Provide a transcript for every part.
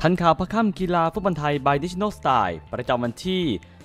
ทันข่าวพระค่ำกีฬาฟุตบอลไทย by National Style ประจำวันที่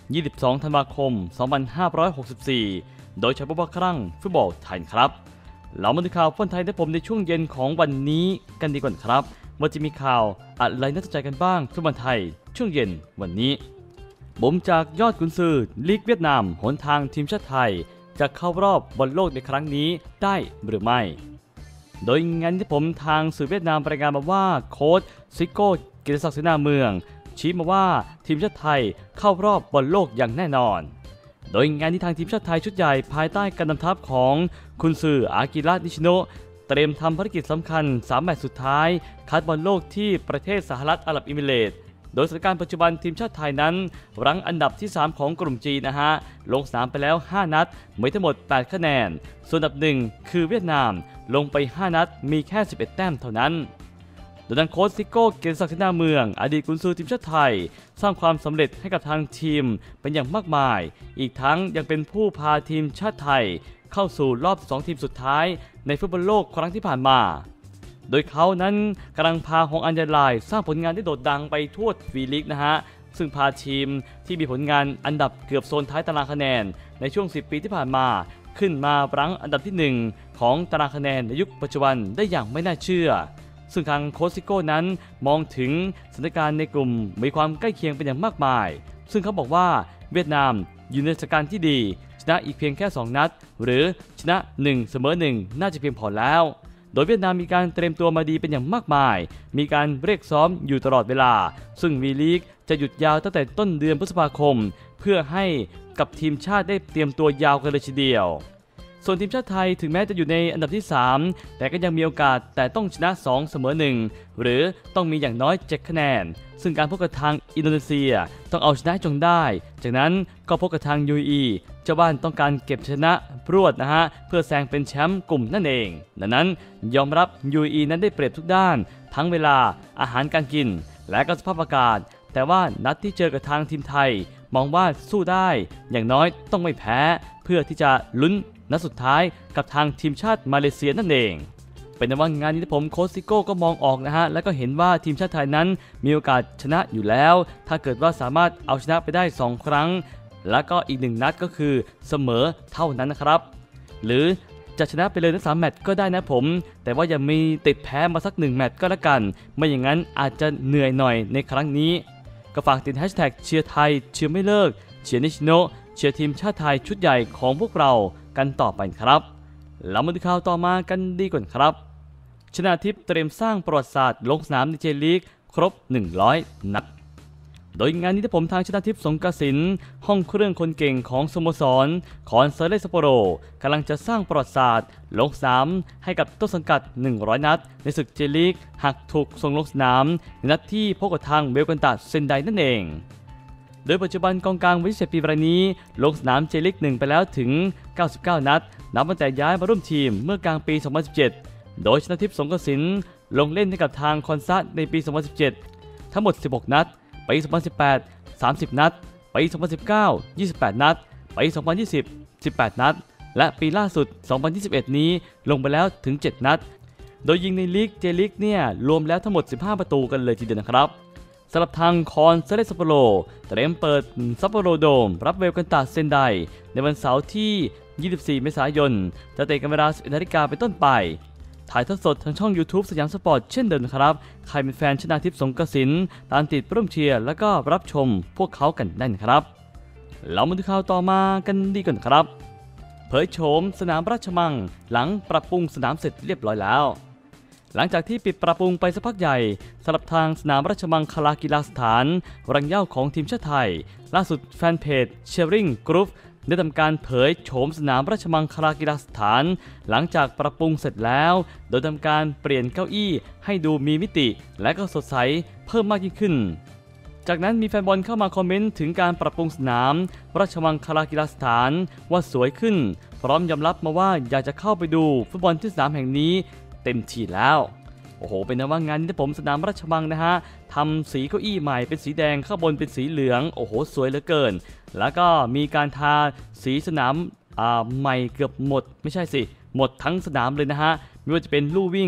22 ธันวาคม 2564 โดยใช้บุพครั่งฟุตบอลไทยครับเรามาดูข่าวฟุตบอลไทยได้ผมในช่วงเย็นของวันนี้กันดีกว่าครับว่าจะมีข่าวอะไรน่าสนใจกันบ้างฟุตบอลไทยช่วงเย็นวันนี้บ่มจากยอดกุนซือลีกเวียดนามหนทางทีมชาติไทยจะเข้ารอบบอลโลกในครั้งนี้ได้หรือไม่โดยงานที่ผมทางสื่อเวียดนามรายงานมาว่าโค้ชซิโก้กิติศักดิ์เสนาเมืองชี้มาว่าทีมชาติไทยเข้ารอบบอลโลกอย่างแน่นอนโดยงานที่ทางทีมชาติไทยชุดใหญ่ภายใต้การนำทัพของคุนซืออากิระนิชิโนะเตรียมทำภารกิจสำคัญ3แมตช์สุดท้ายคัดบอลโลกที่ประเทศสหรัฐอาหรับเอมิเรตส์โดยสถานการณ์ปัจจุบันทีมชาติไทยนั้นรั้งอันดับที่3ของกลุ่มจีนลงสนามไปแล้ว5นัดมีทั้งหมด8คะแนนส่วนอันดับ1คือเวียดนามลงไป5นัดมีแค่11แต้มเท่านั้นโดยทางโค้ชซิโก้เกียรติศักดิ์เสนาเมืองอดีตกุนซือทีมชาติไทยสร้างความสำเร็จให้กับทางทีมเป็นอย่างมากมายอีกทั้งยังเป็นผู้พาทีมชาติไทยเข้าสู่รอบ2ทีมสุดท้ายในฟุตบอลโลกครั้งที่ผ่านมาโดยเขานั้นกำลังพาฮองอัญญาลายสร้างผลงานที่โดดดังไปทั่ววีลีกซึ่งพาทีมที่มีผลงานอันดับเกือบโซนท้ายตารางคะแนนในช่วง10ปีที่ผ่านมาขึ้นมารั้งอันดับที่1ของตารางคะแนนในยุคปัจจุบันได้อย่างไม่น่าเชื่อซึ่งทางโค้ชซิโก้นั้นมองถึงสถานการณ์ในกลุ่มมีความใกล้เคียงเป็นอย่างมากมายซึ่งเขาบอกว่าเวียดนามอยู่ในสถานการณ์ที่ดีชนะอีกเพียงแค่2นัดหรือชนะ1เสมอ1น่าจะเพียงพอแล้วโดยเวียดนามมีการเตรียมตัวมาดีเป็นอย่างมากมายมีการเรียกซ้อมอยู่ตลอดเวลาซึ่งวีลีกจะหยุดยาวตั้งแต่ต้นเดือนพฤษภาคมเพื่อให้กับทีมชาติได้เตรียมตัวยาวกันเลยทีเดียวส่วนทีมชาติไทยถึงแม้จะอยู่ในอันดับที่3แต่ก็ยังมีโอกาสแต่ต้องชนะ2เสมอ1หรือต้องมีอย่างน้อย7คะแนนซึ่งการพบกับทางอินโดนีเซียต้องเอาชนะจงได้จากนั้นก็พบกับทาง UAE เจ้าบ้านต้องการเก็บชนะรวดเพื่อแซงเป็นแชมป์กลุ่มนั่นเองดังนั้นยอมรับ UAE นั้นได้เปรียบทุกด้านทั้งเวลาอาหารการกินและก็สภาพอากาศแต่ว่านัดที่เจอกับทางทีมไทยมองว่าสู้ได้อย่างน้อยต้องไม่แพ้เพื่อที่จะลุ้นนัดสุดท้ายกับทางทีมชาติมาเลเซียนั่นเองเป็นว่างานนี้ผมโค้ชซิโก้ก็มองออกแล้วก็เห็นว่าทีมชาติไทยนั้นมีโอกาสชนะอยู่แล้วถ้าเกิดว่าสามารถเอาชนะไปได้2ครั้งแล้วก็อีก1นัดก็คือเสมอเท่านั้นนะครับหรือจะชนะไปเลยทั้ง3แมตช์ก็ได้นะผมแต่ว่าอย่ามีติดแพ้มาสัก1แมตช์ก็แล้วกันไม่อย่างนั้นอาจจะเหนื่อยหน่อยในครั้งนี้ก็ฝากติดแฮชแท็กเชียร์ไทยเชียร์ไม่เลิกเชียร์นิชิโนะเชียร์ทีมชาติไทยชุดใหญ่ของพวกเรากันต่อไปครับเรามาดูข่าวต่อมากันดีก่อนครับชนาทิพย์เตรียมสร้างประวัติศาสตร์ลงสนามในเจลีกครบ100นัดโดยงานนี้ที่ผมทางชนาทิพย์สงกสินห้องเครื่องคนเก่งของสโมสรคอนซาเลสซัปโปโรกำลังจะสร้างประวัติศาสตร์ลงสนามให้กับต้นสังกัด100นัดในศึกเจลีกหากถูกส่งลงสนามในนัดที่พบกับทางเบลกันตาเซนไดนั่นเองโดยปัจจุบันกองกลางวัย27ปีรายนี้ลงสนามเจลีก1ไปแล้วถึง99นัดนับตั้งแต่ย้ายมาร่วมทีมเมื่อกลางปี2017โดยชนาทิพย์สงกสินลงเล่นให้กับทางคอนซาในปี2017ทั้งหมด16นัดปี2018 30นัดปี2019 28นัดปี2020 18นัดและปีล่าสุด2021นี้ลงไปแล้วถึง7นัดโดยยิงในลีกเจลีกรวมแล้วทั้งหมด15ประตูกันเลยทีเดียวนะครับสำหรับทางคอนซาเลสซัปโปโรเตรียมเปิดซัปโปโรโดมรับเวลกันตาเซนไดในวันเสาร์ที่24เมษายนจะเตะกันเวลา 11 นาฬิกาเป็นต้นไปถ่ายทอดสดทางช่อง YouTube สยามสปอร์ตเช่นเดิมครับใครเป็นแฟนชนาทิพย์สงกสินตามติดร่วมเชียร์แล้วก็รับชมพวกเขากันได้นะครับเรามาดูข่าวต่อมากันดีก่อนครับเผยโฉมสนามราชมังหลังปรับปรุงสนามเสร็จเรียบร้อยแล้วหลังจากที่ปิดปรับปรุงไปสักพักใหญ่สำหรับทางสนามราชมังคลากีฬาสถานรังเหย้าของทีมชาติไทยล่าสุดแฟนเพจ Sharing Group ได้ทำการเผยโฉมสนามราชมังคลากีฬาสถานหลังจากปรับปรุงเสร็จแล้วโดยทำการเปลี่ยนเก้าอี้ให้ดูมีมิติและก็สดใสเพิ่มมากยิ่งขึ้นจากนั้นมีแฟนบอลเข้ามาคอมเมนต์ถึงการปรับปรุงสนามราชมังคลากีฬาสถานว่าสวยขึ้นพร้อมยอมรับมาว่าอยากจะเข้าไปดูฟุตบอลที่สนามแห่งนี้เต็มที่แล้วโอ้โหเป็นว่างานที่ผมสนามราชมังทำสีเก้าอี้ใหม่เป็นสีแดงข้างบนเป็นสีเหลืองโอ้โหสวยเหลือเกินแล้วก็มีการทาสีสนามใหม่เกือบหมดไม่ใช่สิหมดทั้งสนามเลยไม่ว่าจะเป็นลู่วิ่ง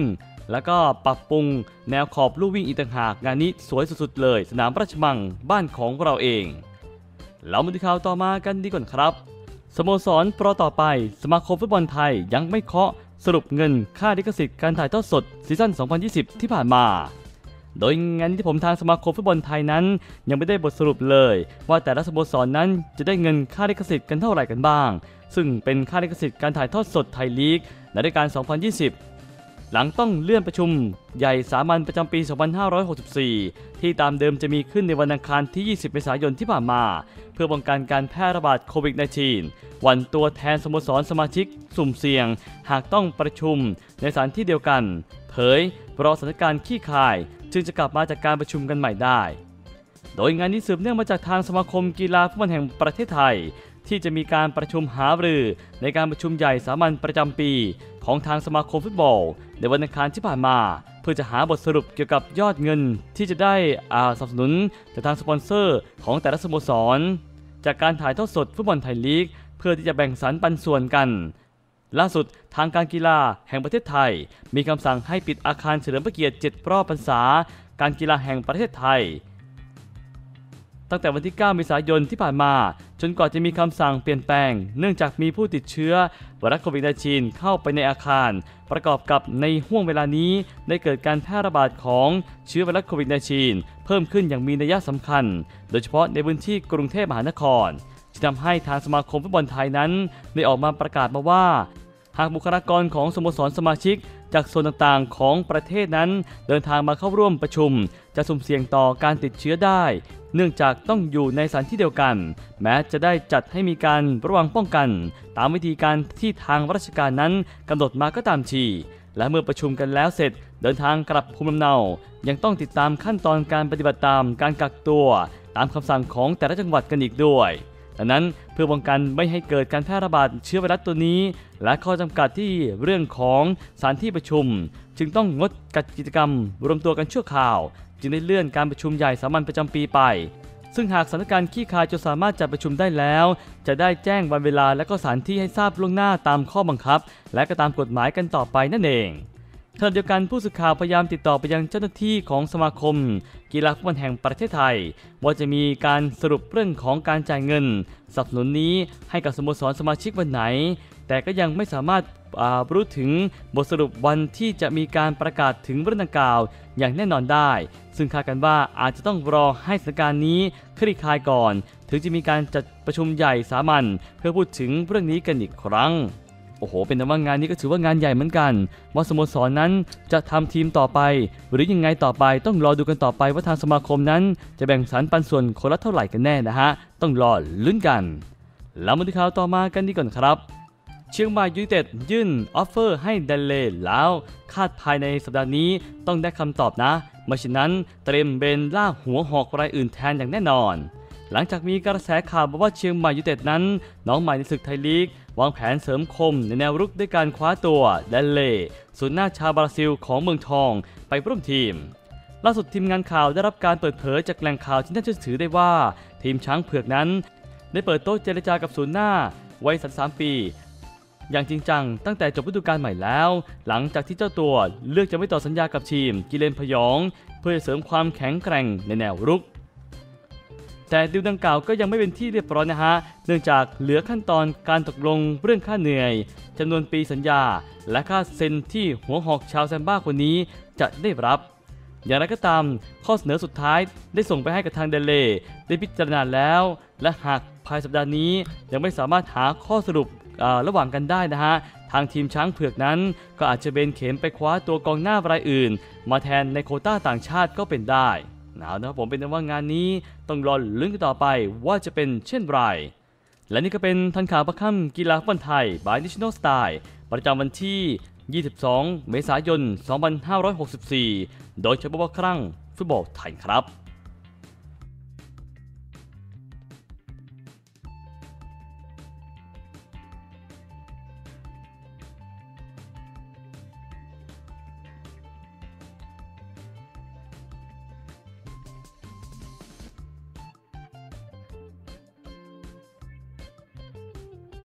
แล้วก็ปรับปรุงแนวขอบลู่วิ่งอีกต่างหากงานนี้สวยสุดๆเลยสนามราชมังบ้านของเราเองเรามาดูข่าวต่อมากันดีก่อนครับสโมสรโปรต่อไปสมาคมฟุตบอลไทยยังไม่เคาะสรุปเงินค่าลิขสิทธิ์การถ่ายทอดสดซีซั่น 2020 ที่ผ่านมาโดยงานที่ผมทางสมาคมฟุตบอลไทยนั้นยังไม่ได้บทสรุปเลยว่าแต่ละสโมสรนั้นจะได้เงินค่าลิขสิทธิ์กันเท่าไหร่กันบ้างซึ่งเป็นค่าลิขสิทธิ์การถ่ายทอดสดไทยลีกในฤดูกาล 2020 หลังต้องเลื่อนประชุมใหญ่สามัญประจำปี 2564 ที่ตามเดิมจะมีขึ้นในวันอังคารที่ 20 เมษายนที่ผ่านมาเพื่อป้องกันการแพร่ระบาดโควิด -19 วันตัวแทนสโมสรสมาชิกสุ่มเสี่ยงหากต้องประชุมในสถานที่เดียวกันเผยรอสถานการณ์ขี้คายจึงจะกลับมาจากการประชุมกันใหม่ได้โดยงานนี้สืบเนื่องมาจากทางสมาคมกีฬาฟุตบอลแห่งประเทศไทยที่จะมีการประชุมหารือในการประชุมใหญ่สามัญประจำปีของทางสมาคมฟุตบอลในวันอังคารที่ผ่านมาเพื่อจะหาบทสรุปเกี่ยวกับยอดเงินที่จะได้สนับสนุนจากทางสปอนเซอร์ของแต่ละสโมสรจากการถ่ายทอดสดฟุตบอลไทยลีกเพื่อที่จะแบ่งสรรปันส่วนกันล่าสุดทางการกีฬาแห่งประเทศไทยมีคำสั่งให้ปิดอาคารเฉลิมพระเกียรติ7 รอบพรรษาการกีฬาแห่งประเทศไทยตั้งแต่วันที่ 9 เมษายนที่ผ่านมาจนกว่าจะมีคำสั่งเปลี่ยนแปลงเนื่องจากมีผู้ติดเชื้อไวรัสโควิด -19 เข้าไปในอาคารประกอบกับในห้วงเวลานี้ได้เกิดการแพร่ระบาดของเชื้อไวรัสโควิด -19 เพิ่มขึ้นอย่างมีนัยสำคัญโดยเฉพาะในพื้นที่กรุงเทพมหานครที่ทำให้ทางสมาคมฟุตบอลไทยนั้นได้ออกมาประกาศมาว่าหากบุคลากรของสโมสรสมาชิกจากโซนต่างๆของประเทศนั้นเดินทางมาเข้าร่วมประชุมจะสุ่มเสี่ยงต่อการติดเชื้อได้เนื่องจากต้องอยู่ในสถานที่เดียวกันแม้จะได้จัดให้มีการระวังป้องกันตามวิธีการที่ทางราชการนั้นกำหนดมาก็ตามทีและเมื่อประชุมกันแล้วเสร็จเดินทางกลับภูมิลำเนายังต้องติดตามขั้นตอนการปฏิบัติตามการกักตัวตามคำสั่งของแต่ละจังหวัดกันอีกด้วยดังนั้นเพื่อป้องกันไม่ให้เกิดการแพร่ระบาดเชื้อไวรัสตัวนี้และข้อจำกัดที่เรื่องของสถานที่ประชุมจึงต้องงดจัดกิจกรรมรวมตัวกันชั่วคราวจึงได้เลื่อนการประชุมใหญ่สามัญประจำปีไปซึ่งหากสถานการณ์ขี้คายจนสามารถจัดประชุมได้แล้วจะได้แจ้งวันเวลาและก็สถานที่ให้ทราบล่วงหน้าตามข้อบังคับและก็ตามกฎหมายกันต่อไปนั่นเองขณะเดียวกันผู้สื่อข่าวพยายามติดต่อไปยังเจ้าหน้าที่ของสมาคมกีฬาฟุตบอลแห่งประเทศไทยว่าจะมีการสรุปเรื่องของการจ่ายเงินสนับสนุนนี้ให้กับสโมสรสมาชิกวันไหนแต่ก็ยังไม่สามารถรู้ถึงบทสรุปวันที่จะมีการประกาศถึงเรื่องดังกล่าวอย่างแน่นอนได้ซึ่งคาดกันว่าอาจจะต้องรอให้สถานการณ์นี้คลี่คลายก่อนถึงจะมีการจัดประชุมใหญ่สามัญเพื่อพูดถึงเรื่องนี้กันอีกครั้งโอ้โหเป็นแต่ว่างานนี้ก็ถือว่างานใหญ่เหมือนกันว่าสโมสรนั้นจะทำทีมต่อไปหรือยังไงต่อไปต้องรอดูกันต่อไปว่าทางสมาคมนั้นจะแบ่งสรรปันส่วนคนละเท่าไหร่กันแน่นะฮะต้องรอลุ้นกันแล้วมาดูข่าวต่อมากันดีก่อนครับเชียงใหม่ยูไนเต็ดยื่นออฟเฟอร์ให้เดลเล่แล้วคาดภายในสัปดาห์นี้ต้องได้คำตอบนะไม่เช่นนั้นเตรียมเบนล่าหัวหอกรายอื่นแทนอย่างแน่นอนหลังจากมีกระแสข่าวบอกว่าเชียงใหม่ยูไนเต็ดนั้นน้องใหม่ในศึกไทยลีกวางแผนเสริมคมในแนวรุกด้วยการคว้าตัวเดลเล่ศูนย์หน้าชาวบราซิลของเมืองทองไปร่วมทีมล่าสุดทีมงานข่าวได้รับการเปิดเผยจากแหล่งข่าวที่น่าเชื่อถือได้ว่าทีมช้างเผือกนั้นได้เปิดโต๊ะเจรจากับศูนย์หน้าวัย33 ปีอย่างจริงจังตั้งแต่จบฤดูกาลใหม่แล้วหลังจากที่เจ้าตัวเลือกจะไม่ต่อสัญญากับทีมกิเลนพยองเพื่อเสริมความแข็งแกร่งในแนวรุกแต่ดีลดังกล่าวก็ยังไม่เป็นที่เรียบร้อยนะฮะเนื่องจากเหลือขั้นตอนการตกลงเรื่องค่าเหนื่อยจำนวนปีสัญญาและค่าเซ็นที่หัวหอกชาวแซมบ้าคนนี้จะได้รับอย่างไรก็ตามข้อเสนอสุดท้ายได้ส่งไปให้กับทางเดลเล่ได้พิจารณาแล้วและหากภายสัปดาห์นี้ยังไม่สามารถหาข้อสรุประหว่างกันได้นะฮะทางทีมช้างเผือกนั้นก็อาจจะเบนเข็มไปคว้าตัวกองหน้ารายอื่นมาแทนในโควต้าต่างชาติก็เป็นได้นะครับผมเป็นว่างานนี้ต้องรอลุ้นกันต่อไปว่าจะเป็นเช่นไรและนี่ก็เป็นทันข่าวประค่ำกีฬาฟุตบอลไทย by National Style ประจำวันที่ 22 เมษายน 2564 โดยเฉพาะครั้งฟุตบอลไทยครับ